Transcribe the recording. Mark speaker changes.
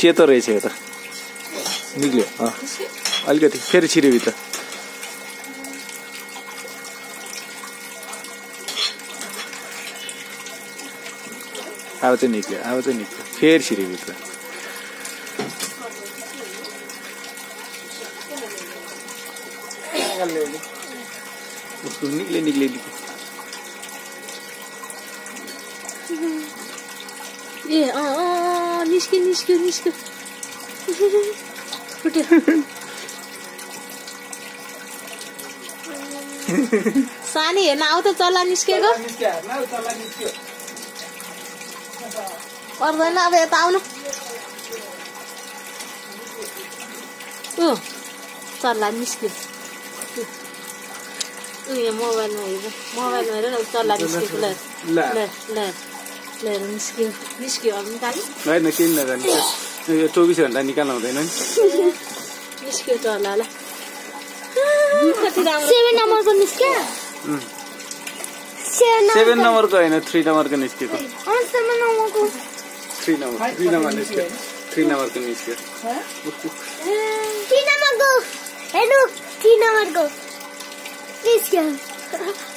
Speaker 1: सेतो रहेछ यो त निक्ल्यो अलिकति फेरि छिर्यो भित्र अब चाहिँ निक्ल्यो फेरि छिर्यो भित्र उसको निक्ले
Speaker 2: ए निस्क्यो फुट्यो सानी हेर्न आऊ त चल्ला निस्केको पर्दैन अब यता आउनु चल्ला निस्क्यो यहाँ मोबाइलमा हेर न चल्ला निस्केको ल निस्क्यो अब निकाल्नु
Speaker 1: होइन किन नगर्ने यो 24 घण्टा निकाल्नु हुँदैन नि
Speaker 2: निस्क्यो चल्ला ल कति राम्रो 7 नम्बरको निस्क्यो
Speaker 1: 7 नम्बरको होइन 3 नम्बरको निस्केको 3 नम्बर निस्क्यो 3 नम्बरको निस्क्यो
Speaker 3: 3 नम्बरको हेर्नु 3 नम्बरको निस्क्यो